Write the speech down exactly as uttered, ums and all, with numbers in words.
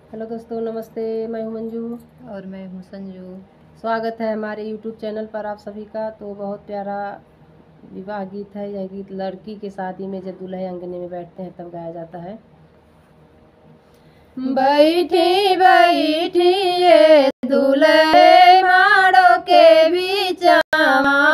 Hello दोस्तों, नमस्ते। मैं हूं मंजू और मैं हूँ संजू। स्वागत है हमारे यूट्यूब चैनल पर आप सभी का। तो बहुत प्यारा विवाह गीत है यह गीत। लड़की के शादी में जब दूल्हे अंगने में बैठते हैं तब गाया जाता है। बैठी बैठी ये दूल्हे माड़ो के बीच